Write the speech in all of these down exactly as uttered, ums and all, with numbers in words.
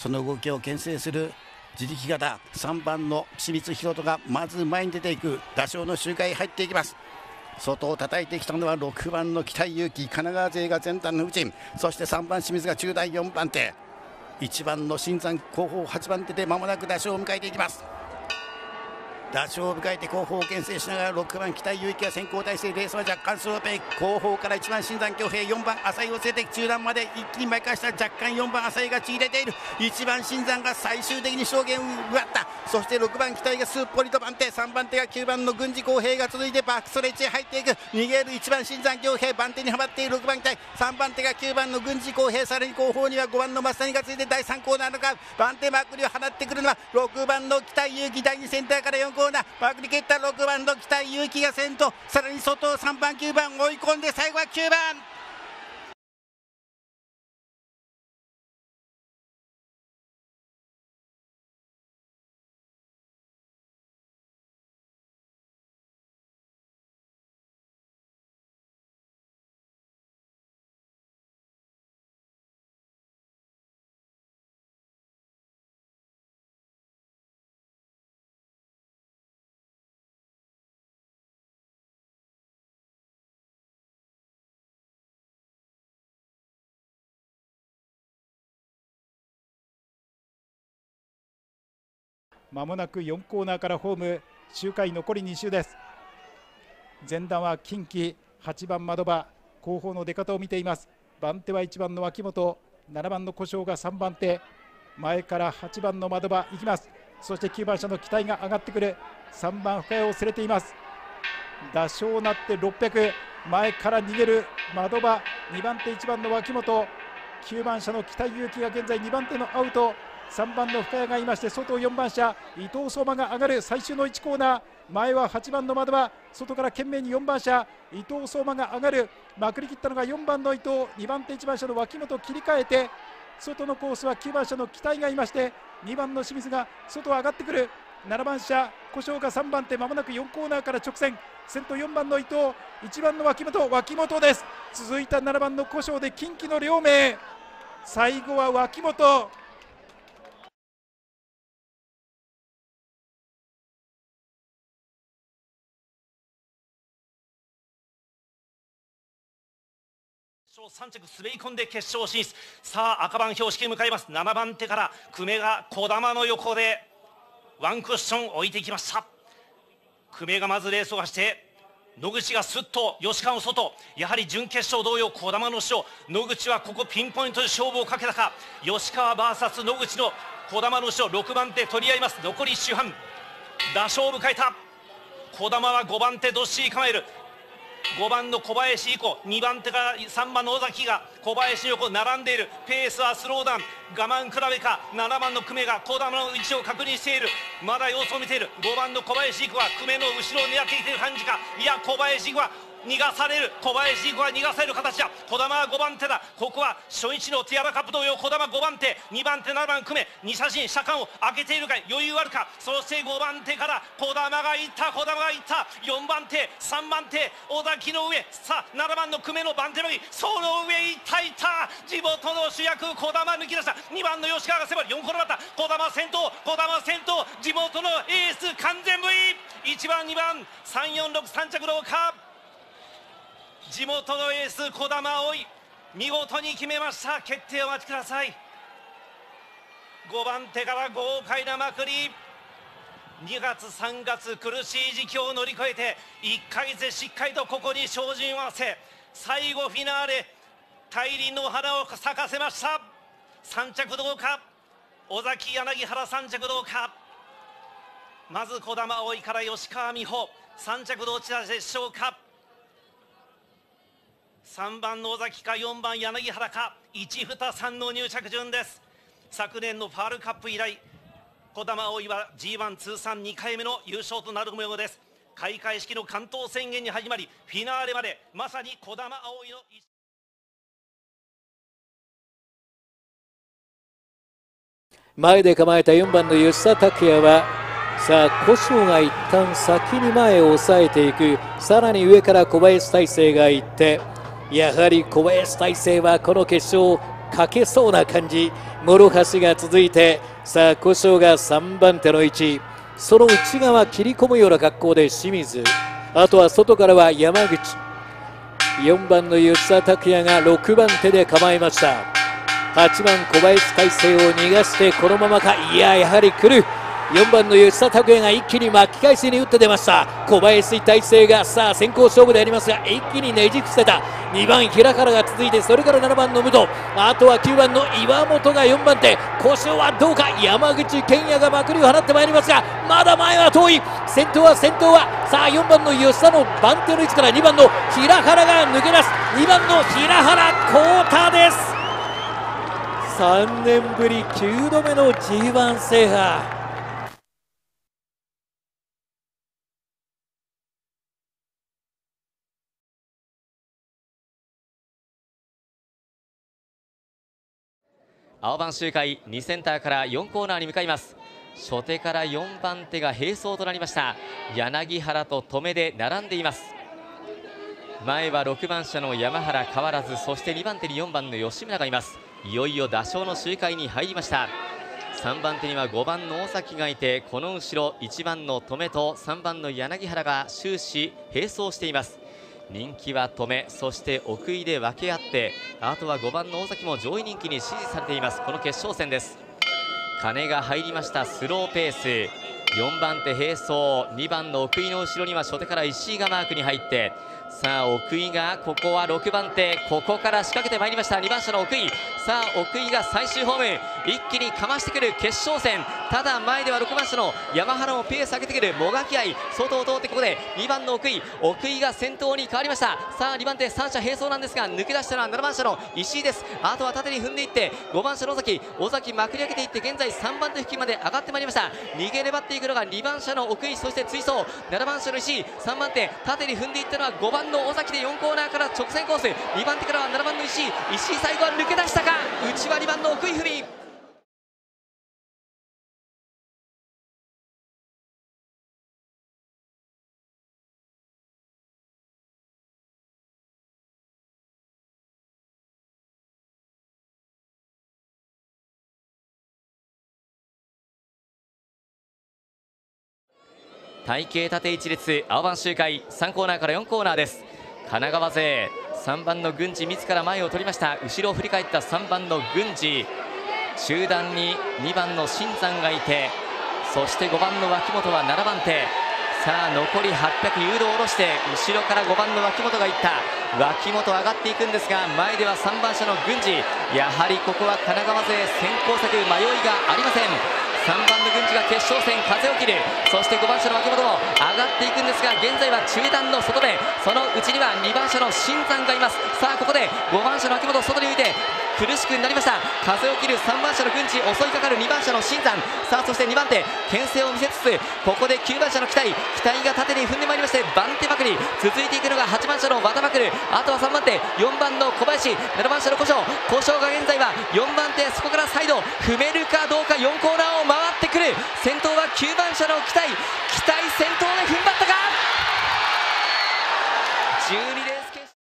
その動きを牽制する自力型さんばんの清水宏斗がまず前に出ていく。打賞の周回入っていきます。外を叩いてきたのはろくばんの北井祐希、神奈川勢が前段の内、そしてさんばん清水が中段よんばん手、いちばんの新山後方はちばん手で間もなく打賞を迎えていきます。打賞を迎えて後方を牽制しながらろくばん北井祐希が先行体制、レースは若干スローペイ、後方からいちばん新山恭平、よんばん浅井を連れて中段まで一気に巻き返した。若干よんばん浅井がちぎれている。いちばん新山が最終的に証言を奪った。そしてろくばん北井がすっぽりと番手、さんばん手がきゅうばんの郡司浩平が続いてバックストレッチへ入っていく。逃げるいちばん新山恭平、番手にはまっているろくばん北井、さんばん手がきゅうばんの郡司浩平、さらに後方にはごばんの増谷がついてだいさんコーナーのか番手まくりを放ってくるのはろくばんの北井祐希、だいにセンターからよんコーナーまくり蹴ったろくばんの北井祐希が先頭、さらに外をさんばんきゅうばん追い込んで最後はきゅうばん。 まもなくよんコーナーからホーム、周回残りに周です。前段は近畿、はちばん窓場、後方の出方を見ています。番手はいちばんの脇本、ななばんの小姓がさんばん手、前からはちばんの窓場行きます。そしてきゅうばん車の期待が上がってくる。さんばん深谷を連れています。打賞なってろっぴゃく、前から逃げる窓場、にばん手いちばんの脇本、きゅうばん車の北井祐希が現在にばん手のアウト、さんばんの深谷がいまして外よんばん車伊藤相馬が上がる。最終のいちコーナー、前ははちばんの窓場、外から懸命によんばん車伊藤相馬が上がる。まくり切ったのがよんばんの伊藤、にばん手いちばん車の脇本切り替えて、外のコースはきゅうばん車の期待がいましてにばんの清水が外上がってくる。ななばん車小姓がさんばん手、まもなくよんコーナーから直線、先頭よんばんの伊藤、いちばんの脇本、脇本です。続いたななばんの小姓で近畿の両名、最後は脇本。 さん着滑り込んで決勝進出。さあ赤番標識に向かいます。ななばん手から久米が児玉の横でワンクッション置いてきました。久米がまずレースを走って野口がすっと吉川の外、やはり準決勝同様児玉の後ろ、野口はここピンポイントで勝負をかけたか。吉川 ブイエス 野口の児玉の後ろろくばん手取り合います。残りいっ周半、打賞を迎えた。児玉はごばん手どっしり構える。ごばんの小林以降、にばん手からさんばんの尾崎が小林の横並んでいる。ペースはスローダウン、我慢比べか。ななばんの久米が児玉の位置を確認している。まだ様子を見ている。ごばんの小林以降は久米の後ろを狙ってきている感じか。いや小林以降は逃がされる。小林以降は逃がされる形だ。児玉はごばん手だ。ここは初日のティアラカップ同様児玉ごばん手、にばん手ななばん久米、に車身車間を開けているか、余裕あるか。そしてごばん手から児玉がいった。児玉がいった。よんばん手さんばん手尾崎の上、さあななばんの久米の番手の上、その上いったいった。地元の主役児玉抜き出した。にばんの吉川が迫る。よんコロだった。児玉先頭、児玉先頭、地元のエース完全 V、 いちばんにばんさんよんろくさん着廊下、地元のエース児玉葵見事に決めました。決定をお待ちください。ごばん手から豪快なまくり、にがつさんがつ苦しい時期を乗り越えていっかげつでしっかりとここに照準を合わせ、最後フィナーレ大輪の花を咲かせました。さん着どうか。尾崎柳原さん着どうか。まず児玉葵から吉川美穂、さん着どちらでしょうか。さんばんの尾崎かよんばん柳原か、いち、に、さんの入着順です。昨年のファールカップ以来、児玉葵は ジーワン 通算にかいめの優勝となる模様です。開会式の関東宣言に始まりフィナーレまで、まさに児玉葵の前で構えたよんばんの吉田拓也は、さあ小姓が一旦先に前を抑えていく。さらに上から小林大成がいって、やはり小林大成はこの決勝かけそうな感じ、諸橋が続いて、さあ古性がさんばん手の位置、その内側切り込むような格好で清水、あとは外からは山口、よんばんの吉田拓也がろくばん手で構えました。はちばん小林大成を逃がしてこのままか、いややはり来る。よんばんの吉田拓也が一気に巻き返しに打って出ました。小林大成がさあ先行勝負でありますが、一気にねじ伏せた。にばん平原が続いて、それからななばんの武藤、あとはきゅうばんの岩本がよんばん手。古性はどうか。山口健也がまくりを放ってまいりますが、まだ前は遠い。先頭は先頭はさあよんばんの吉田の番手の位置からにばんの平原が抜け出す。にばんの平原浩太です。さんねんぶりきゅうどめの ジーワン 制覇。 青番周回にセンターからよんコーナーに向かいます。初手からよんばん手が並走となりました。柳原と止めで並んでいます。前はろくばん車の山原変わらず、そしてにばん手によんばんの吉村がいます。いよいよ打賞の周回に入りました。さんばん手にはごばんの大崎がいて、この後ろいちばんの止めとさんばんの柳原が終始並走しています。人気は止め、そして奥井で分け合って、あとはごばんの大崎も上位人気に支持されています。この決勝戦です。金が入りました。スローペース、よんばん手並走、にばんの奥井の後ろには初手から石井がマークに入って、さあ奥井がここはろくばん手、ここから仕掛けてまいりました。にばん車の奥井、さあ奥井が最終ホーム、一気にかましてくる決勝戦。ただ前ではろくばん車の山原もペース上げてくる。もがき合い、外を通ってここでにばんの奥井、奥井が先頭に変わりました。さあにばん手さん者並走なんですが、抜け出したのはななばん車の石井です。あとは縦に踏んでいってごばん車の尾崎、尾崎まくり上げていって、現在さんばん手付近まで上がってまいりました。逃げ粘っていくのがにばん車の奥井、そして追走ななばん車の石井、さんばん手縦に踏んでいったのはごばんの尾崎でよんコーナーから直線コース、にばん手からはななばんの石井、石井最後は抜け出したか。内はにばんの奥井文。体型縦一列、青番周回さんコーナーからよんコーナーです。神奈川勢さんばんの郡司自ら前を取りました。後ろを振り返ったさんばんの郡司、中段ににばんの新山がいて、そしてごばんの脇本はななばん手。さあ残りはっぴゃく誘導を下ろして、後ろからごばんの脇本がいった。脇本上がっていくんですが、前ではさんばん車の郡司、やはりここは神奈川勢先行策、迷いがありません。さんばんの郡司が決勝戦風を切る。そしてごばん車の脇本も上がっていくんですが、現在は中段の外目、その内にはにばん車の新山がいます。さあここでごばん車の脇本外に浮いて苦しくなりました。風を切るさんばん車の郡司、襲いかかるにばん車の新山。さあそしてにばん手牽制を見せつつ、ここできゅうばん車の期待期待が縦に踏んでまいりまして、番手まくり続いていくのがはちばん車の和田まくる。あとはさんばん手よんばんの小林、ななばん車の古性、古性が現在はよんばん手、そこからサイド踏めるかどうか、よんコーナーを回ってくる。先頭はきゅうばん車の期待期待、先頭で踏ん張ったか。じゅうにレース決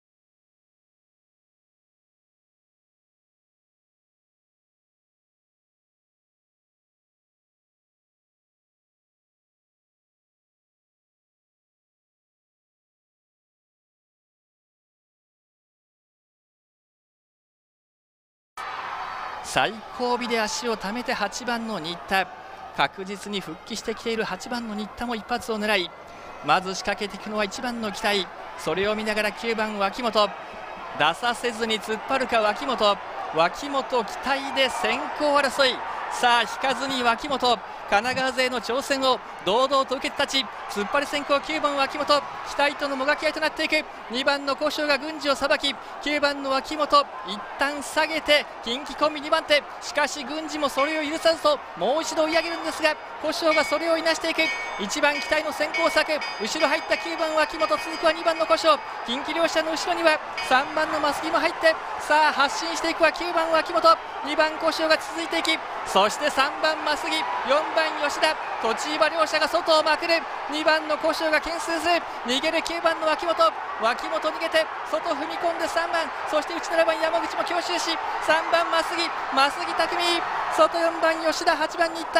最後尾で足をためてはちばんの新田、確実に復帰してきているはちばんの新田も一発を狙い、まず仕掛けていくのはいちばんの期待、それを見ながらきゅうばん脇本、出させずに突っ張るか脇本、脇本期待で先行争い。さあ引かずに脇本、神奈川勢の挑戦を堂々と受けて立ち、突っ張り先行きゅうばん脇本、期待とのもがき合いとなっていく。にばんの古性が郡司をさばき、きゅうばんの脇本一旦下げて近畿コンビにばん手、しかし郡司もそれを許さずともう一度追い上げるんですが、古性がそれをいなしていく。いちばん期待の先行策、後ろ入ったきゅうばん脇本、続くはにばんの古性、近畿両者の後ろにはさんばんの増木も入って、さあ発進していくはきゅうばん脇本、にばん古性が続いていき、そしてさんばん増木、よんばん吉田、 栃場両者が外をまくる。にばんの古性が懸垂する。逃げるきゅうばんの脇本。脇本逃げて外踏み込んでさんばん、そして内ななばん山口も強襲し、さんばん増木増木匠、外よんばん吉田、はちばんに行った。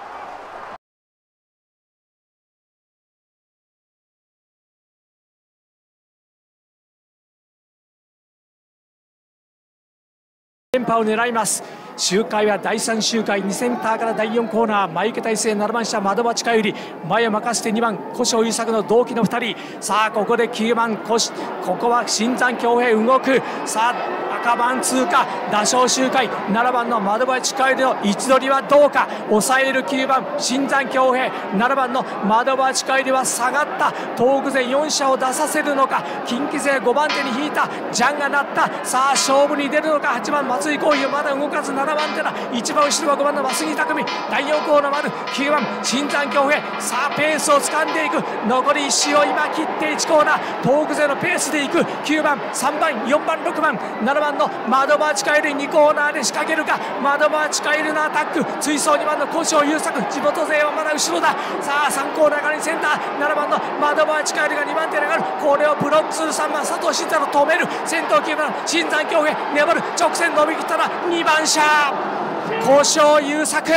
連覇を狙います。周回はだいさん周回、にセンターからだいよんコーナー、前受け体制ななばん車窓町かより前を任せてにばん古性優作の同期のふたり。さあここできゅうばんこし、ここは新山恭平動く。さあ赤番通過、打賞周回、ななばんの窓町かよりの位置取りはどうか。抑えるきゅうばん新山恭平、ななばんの窓町かよりは下がった。東北勢よん車を出させるのか。近畿勢ごばん手に引いた。ジャンが鳴った。さあ勝負に出るのか。はちばん松井浩平まだ動かず、ななばん手だ。一番後ろはごばんの増木匠、だいよんコーナー丸きゅうばん新山恭平。さあペースを掴んでいく。残りいち周を今切っていちコーナー、東北勢のペースでいく。きゅうばんさんばんよんばんろくばんななばんの窓町かよりにコーナーで仕掛けるか。窓町かよりのアタック、追走にばんの古性優作、地元勢はまだ後ろだ。さあさんコーナーからにセンター、ななばんの窓町かよりがにばん手に上がる。これをブロックするさんばん佐藤慎太郎止める。先頭きゅうばん新山恭平粘る。直線伸びきったらにばん車古性優作。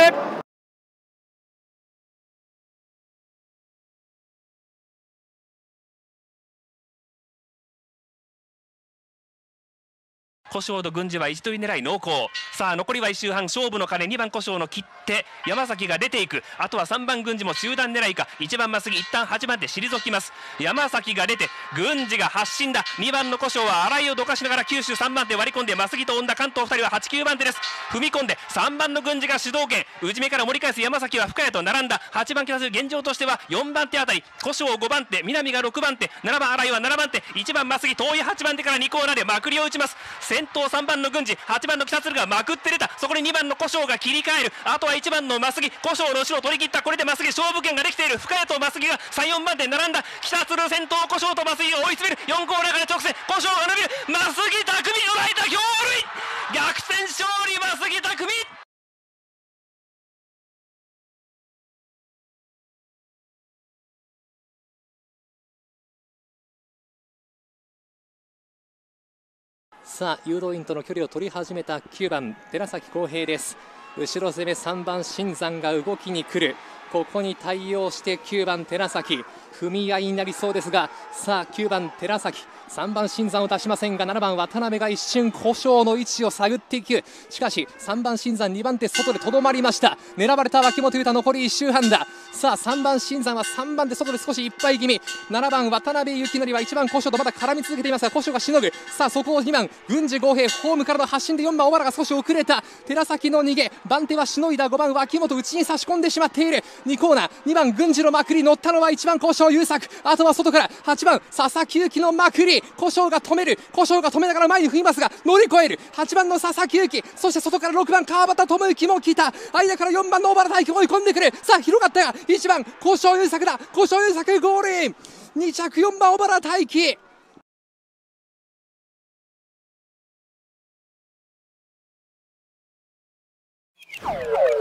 古性と郡司は位置取り狙い濃厚。さあ残りはいっ周半、勝負の鐘、にばん古性の切って山崎が出ていく。あとはさんばん郡司も集団狙いか。いちばん増木一旦はちばん手退きます。山崎が出て郡司が発進だ。にばんの古性は洗いをどかしながら九州さんばん手割り込んで、増木と恩田関東ふたりははち、きゅうばん手です。踏み込んでさんばんの郡司が主導権、内目から盛り返す山崎は深谷と並んだ。はちばんキャス現状としてはよんばん手あたり、古性ごばん手、南がろくばん手、ななばん洗いはななばん手、いちばん増木遠いはちばん手からにコーナーでまくりを打ちます。先頭さんばんの郡司、はちばんの北鶴がまくって出た。そこににばんの古性が切り替える。あとはいちばんの増木、古性の後ろを取り切った。これで増木勝負権ができている。深谷と増木がさん、よんばん手並んだ。北鶴先頭、古性と増木を追い詰める。よんコーナーから直線、古性が伸びる。増木匠捉えた、強塁逆転勝利、増木匠。 さあ誘導員との距離を取り始めたきゅうばん寺崎康平です。後ろ攻めさんばん新山が動きに来る。ここに対応してきゅうばん寺崎、踏み合いになりそうですが、さあきゅうばん寺崎、さんばん新山を出しませんが、ななばん渡辺が一瞬古性の位置を探っていく。しかしさんばん新山にばん手外でとどまりました。狙われた脇本裕太、残りいち周半だ。さあさんばん新山はさんばん手外で少しいっぱい気味。ななばん渡辺幸則はいちばん古性とまだ絡み続けていますが、古性がしのぐ。さあそこをにばん郡司豪平、ホームからの発進でよんばん小原が少し遅れた。寺崎の逃げ、番手はしのいだ。ごばん脇本内に差し込んでしまっている。にコーナー、にばん郡司のまくり、乗ったのはいちばん古性優作。あとは外からはちばん佐々木勇気のまくり、古性が止める。古性が止めながら前に踏みますが乗り越える。はちばんの佐々木勇気、そして外からろくばん川端智之も来た。間からよんばんの小原大輝追い込んでくる。さあ広がったがいちばん古性優作だ。古性優作ゴール。に着よんばん小原大輝。 you